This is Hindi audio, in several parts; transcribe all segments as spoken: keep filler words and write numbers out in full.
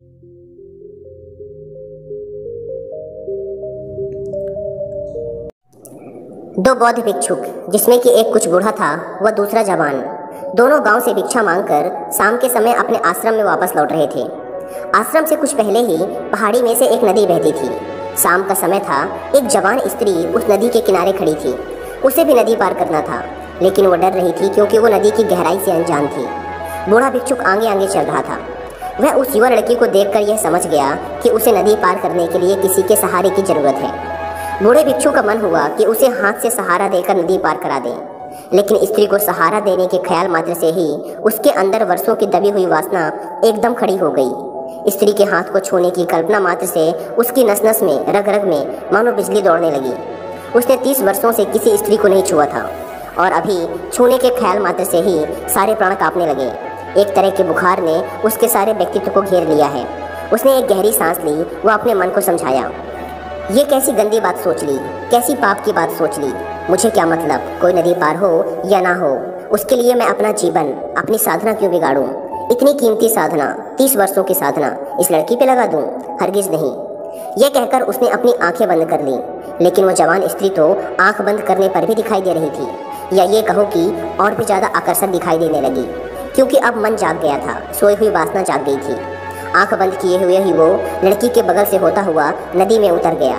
दो बौद्ध भिक्षुक, जिसमें कि एक कुछ बूढ़ा था व दूसरा जवान, दोनों गांव से भिक्षा मांगकर शाम के समय अपने आश्रम में वापस लौट रहे थे। आश्रम से कुछ पहले ही पहाड़ी में से एक नदी बहती थी। शाम का समय था। एक जवान स्त्री उस नदी के किनारे खड़ी थी। उसे भी नदी पार करना था, लेकिन वो डर रही थी क्योंकि वो नदी की गहराई से अनजान थी। बूढ़ा भिक्षुक आगे आगे चल रहा था। वह उस युवा लड़की को देखकर यह समझ गया कि उसे नदी पार करने के लिए किसी के सहारे की जरूरत है। बूढ़े भिक्षु का मन हुआ कि उसे हाथ से सहारा देकर नदी पार करा दें, लेकिन स्त्री को सहारा देने के ख्याल मात्र से ही उसके अंदर वर्षों की दबी हुई वासना एकदम खड़ी हो गई। स्त्री के हाथ को छूने की कल्पना मात्र से उसकी नस नस में, रग रग में मानो बिजली दौड़ने लगी। उसने तीस वर्षों से किसी स्त्री को नहीं छुआ था और अभी छूने के ख्याल मात्र से ही सारे प्राण कांपने लगे। एक तरह के बुखार ने उसके सारे व्यक्तित्व को घेर लिया है। उसने एक गहरी सांस ली व अपने मन को समझाया, ये कैसी गंदी बात सोच ली, कैसी पाप की बात सोच ली। मुझे क्या मतलब, कोई नदी पार हो या ना हो, उसके लिए मैं अपना जीवन, अपनी साधना क्यों बिगाड़ूं? इतनी कीमती साधना, तीस वर्षों की साधना इस लड़की पे लगा दूं? हरगिज नहीं। यह कहकर उसने अपनी आंखें बंद कर ली, लेकिन वह जवान स्त्री तो आंख बंद करने पर भी दिखाई दे रही थी, या ये कहो कि और भी ज़्यादा आकर्षक दिखाई देने लगी, क्योंकि अब मन जाग गया था, सोई हुई वासना जाग गई थी। आंख बंद किए हुए ही वो लड़की के बगल से होता हुआ नदी में उतर गया।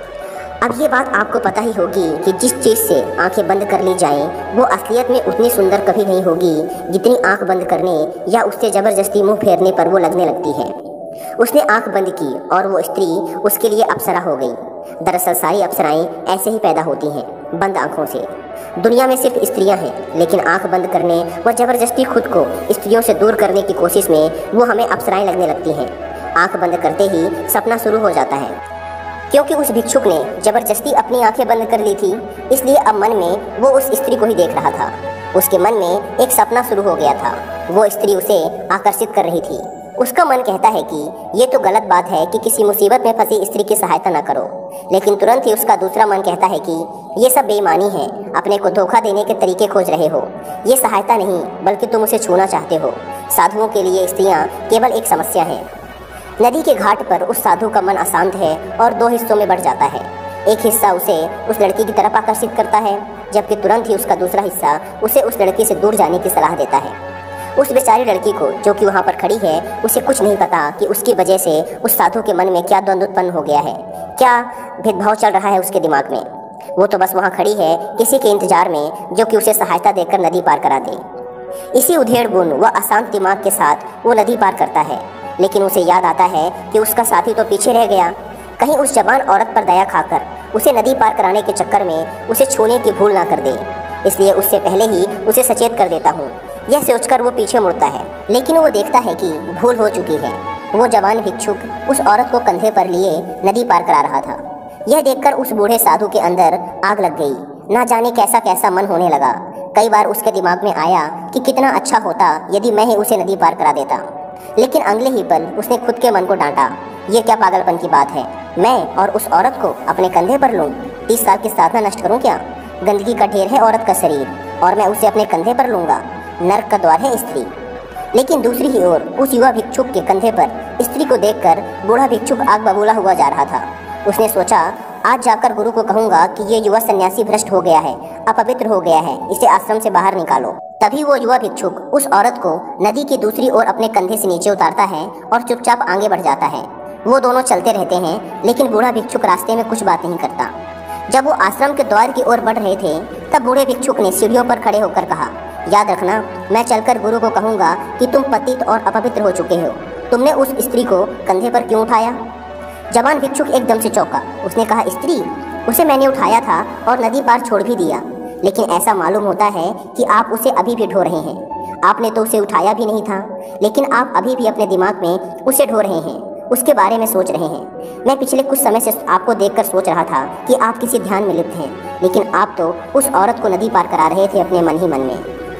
अब ये बात आपको पता ही होगी कि जिस चीज़ से आंखें बंद कर ली जाएं, वो असलियत में उतनी सुंदर कभी नहीं होगी जितनी आंख बंद करने या उससे ज़बरदस्ती मुंह फेरने पर वो लगने लगती है। उसने आंख बंद की और वो स्त्री उसके लिए अप्सरा हो गई। दरअसल सारी अप्सराएं ऐसे ही पैदा होती हैं, बंद आँखों से। दुनिया में सिर्फ स्त्रियां हैं, लेकिन आंख बंद करने व जबरदस्ती खुद को स्त्रियों से दूर करने की कोशिश में वो हमें अप्सराएं लगने लगती हैं। आंख बंद करते ही सपना शुरू हो जाता है। क्योंकि उस भिक्षुक ने जबरदस्ती अपनी आंखें बंद कर ली थी, इसलिए अब मन में वो उस स्त्री को ही देख रहा था। उसके मन में एक सपना शुरू हो गया था। वो स्त्री उसे आकर्षित कर रही थी। उसका मन कहता है कि ये तो गलत बात है कि किसी मुसीबत में फंसी स्त्री की सहायता न करो, लेकिन तुरंत ही उसका दूसरा मन कहता है कि ये सब बेईमानी है, अपने को धोखा देने के तरीके खोज रहे हो। ये सहायता नहीं, बल्कि तुम उसे छूना चाहते हो। साधुओं के लिए स्त्रियां केवल एक समस्या है। नदी के घाट पर उस साधु का मन अशांत है और दो हिस्सों में बढ़ जाता है। एक हिस्सा उसे उस लड़की की तरफ आकर्षित करता है, जबकि तुरंत ही उसका दूसरा हिस्सा उसे उस लड़की से दूर जाने की सलाह देता है। उस बेचारी लड़की को, जो कि वहाँ पर खड़ी है, उसे कुछ नहीं पता कि उसकी वजह से उस साधु के मन में क्या द्वंद्व उत्पन्न हो गया है, क्या भेदभाव चल रहा है उसके दिमाग में। वो तो बस वहाँ खड़ी है किसी के इंतजार में, जो कि उसे सहायता देकर नदी पार करा दे। इसी उधेड़ बुन व अशांत दिमाग के साथ वो नदी पार करता है, लेकिन उसे याद आता है कि उसका साथी तो पीछे रह गया। कहीं उस जवान औरत पर दया खाकर उसे नदी पार कराने के चक्कर में उसे छूने की भूल ना कर दे, इसलिए उससे पहले ही उसे सचेत कर देता हूँ। यह सोचकर वो पीछे मुड़ता है, लेकिन वो देखता है कि भूल हो चुकी है। वो जवान भिक्षुक उस औरत को कंधे पर लिए नदी पार करा रहा था। यह देखकर उस बूढ़े साधु के अंदर आग लग गई। ना जाने कैसा कैसा मन होने लगा। कई बार उसके दिमाग में आया कि कितना अच्छा होता यदि मैं ही उसे नदी पार करा देता, लेकिन अगले ही पल उसने खुद के मन को डांटा। ये क्या पागलपन की बात है, मैं और उस औरत को अपने कंधे पर लूँ? तीस साल की साधना नष्ट करूँ क्या? गंदगी का ढेर है औरत का शरीर, और मैं उसे अपने कंधे पर लूँगा? नर्क का द्वार है स्त्री। लेकिन दूसरी ही ओर उस युवा भिक्षुक के कंधे पर स्त्री को देखकर बूढ़ा भिक्षुक आग बबूला हुआ जा रहा था। उसने सोचा, आज जाकर गुरु को कहूँगा कि ये युवा सन्यासी भ्रष्ट हो गया है, अपवित्र हो गया है, इसे आश्रम से बाहर निकालो। तभी वो युवा भिक्षुक उस औरत को नदी की दूसरी ओर अपने कंधे से नीचे उतारता है और चुपचाप आगे बढ़ जाता है। वो दोनों चलते रहते हैं, लेकिन बूढ़ा भिक्षुक रास्ते में कुछ बात नहीं करता। जब वो आश्रम के द्वार की ओर बढ़ रहे थे, तब बूढ़े भिक्षुक ने सीढ़ियों पर खड़े होकर कहा, याद रखना, मैं चलकर गुरु को कहूँगा कि तुम पतित और अपवित्र हो चुके हो। तुमने उस स्त्री को कंधे पर क्यों उठाया? जवान भिक्षुक एकदम से चौंका। उसने कहा, स्त्री? उसे मैंने उठाया था और नदी पार छोड़ भी दिया, लेकिन ऐसा मालूम होता है कि आप उसे अभी भी ढो रहे हैं। आपने तो उसे उठाया भी नहीं था, लेकिन आप अभी भी अपने दिमाग में उसे ढो रहे हैं, उसके बारे में सोच रहे हैं। मैं पिछले कुछ समय से आपको देखकर सोच रहा था कि आप किसी ध्यान में लिप्त हैं, लेकिन आप तो उस औरत को नदी पार करा रहे थे अपने मन ही मन में।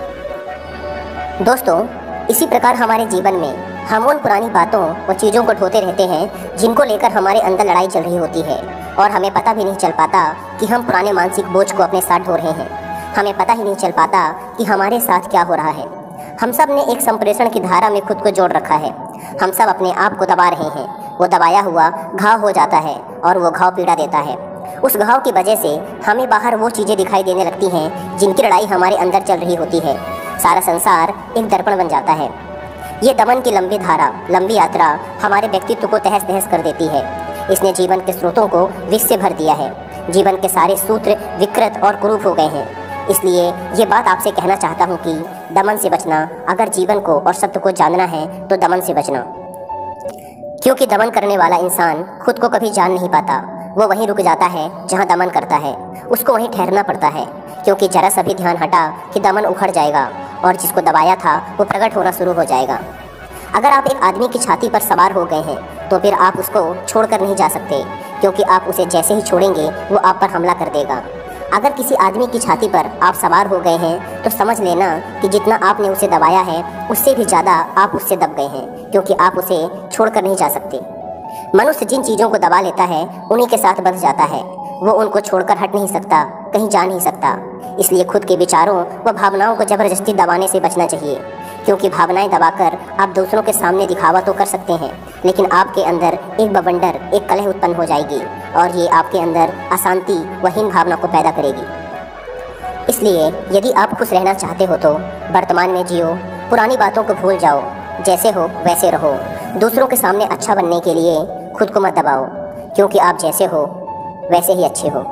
दोस्तों, इसी प्रकार हमारे जीवन में हम उन पुरानी बातों व चीज़ों को ढोते रहते हैं जिनको लेकर हमारे अंदर लड़ाई चल रही होती है, और हमें पता भी नहीं चल पाता कि हम पुराने मानसिक बोझ को अपने साथ ढो रहे हैं। हमें पता ही नहीं चल पाता कि हमारे साथ क्या हो रहा है। हम सब ने एक संप्रेषण की धारा में खुद को जोड़ रखा है। हम सब अपने आप को दबा रहे हैं। वो दबाया हुआ घाव हो जाता है और वो घाव पीड़ा देता है। उस घाव की वजह से हमें बाहर वो चीज़ें दिखाई देने लगती हैं जिनकी लड़ाई हमारे अंदर चल रही होती है। सारा संसार एक दर्पण बन जाता है। ये दमन की लंबी धारा, लंबी यात्रा हमारे व्यक्तित्व को तहस नहस कर देती है। इसने जीवन के स्रोतों को विष से भर दिया है। जीवन के सारे सूत्र विकृत और कुरूप हो गए हैं। इसलिए ये बात आपसे कहना चाहता हूँ कि दमन से बचना। अगर जीवन को और सत्य को जानना है तो दमन से बचना, क्योंकि दमन करने वाला इंसान खुद को कभी जान नहीं पाता। वो वहीं रुक जाता है जहाँ दमन करता है। उसको वहीं ठहरना पड़ता है, क्योंकि जरा सा भी ध्यान हटा कि दमन उखड़ जाएगा और जिसको दबाया था वो प्रकट होना शुरू हो जाएगा। अगर आप एक आदमी की छाती पर सवार हो गए हैं तो फिर आप उसको छोड़कर नहीं जा सकते, क्योंकि आप उसे जैसे ही छोड़ेंगे वो आप पर हमला कर देगा। अगर किसी आदमी की छाती पर आप सवार हो गए हैं तो समझ लेना कि जितना आपने उसे दबाया है उससे भी ज़्यादा आप उससे दब गए हैं, क्योंकि आप उसे छोड़कर नहीं जा सकते। मनुष्य जिन चीज़ों को दबा लेता है उन्हीं के साथ बंध जाता है। वो उनको छोड़कर हट नहीं सकता, कहीं जा नहीं सकता। इसलिए खुद के विचारों व भावनाओं को ज़बरदस्ती दबाने से बचना चाहिए, क्योंकि भावनाएं दबाकर आप दूसरों के सामने दिखावा तो कर सकते हैं, लेकिन आपके अंदर एक बवंडर, एक कलह उत्पन्न हो जाएगी और ये आपके अंदर अशांति व हीन भावना को पैदा करेगी। इसलिए यदि आप खुश रहना चाहते हो तो वर्तमान में जियो, पुरानी बातों को भूल जाओ, जैसे हो वैसे रहो। दूसरों के सामने अच्छा बनने के लिए खुद को मत दबाओ, क्योंकि आप जैसे हो वैसे ही अच्छे हो।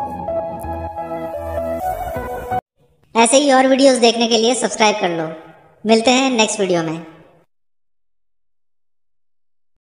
ऐसे ही और वीडियोस देखने के लिए सब्सक्राइब कर लो। मिलते हैं नेक्स्ट वीडियो में।